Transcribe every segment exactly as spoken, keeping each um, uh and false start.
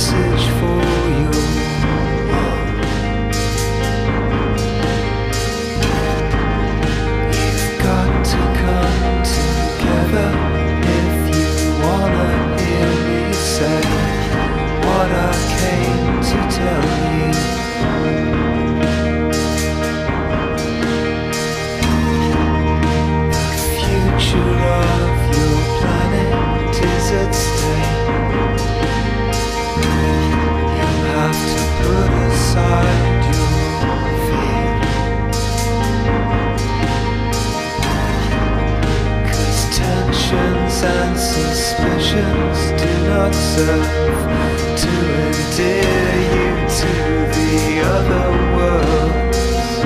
message for you. You've got to come together if you wanna hear me say what I came to tell you. The future of your planet is at stake. You'll have to put aside your fear, 'cause tensions and suspicions do not serve to endear you to the other worlds.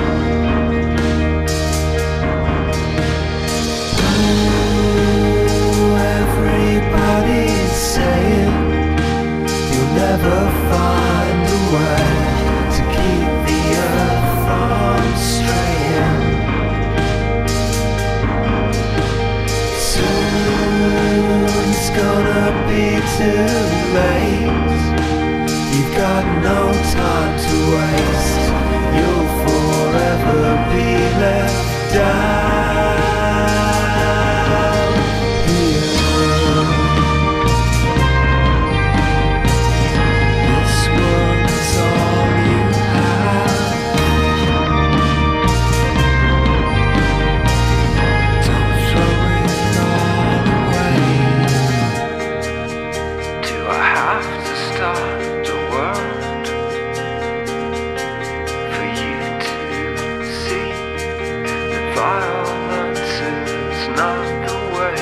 Ooh, everybody's saying you'll never find a way to keep the earth from straying. Soon it's gonna be too late. You've got no time to waste. You'll forever be left down here. This world's all you have. Don't throw it all away. Do I have to start the world for you to see that violence is not the way?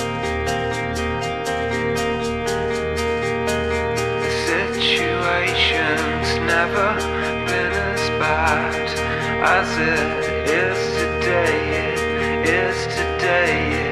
The situation's never been as bad as it is today. It is today.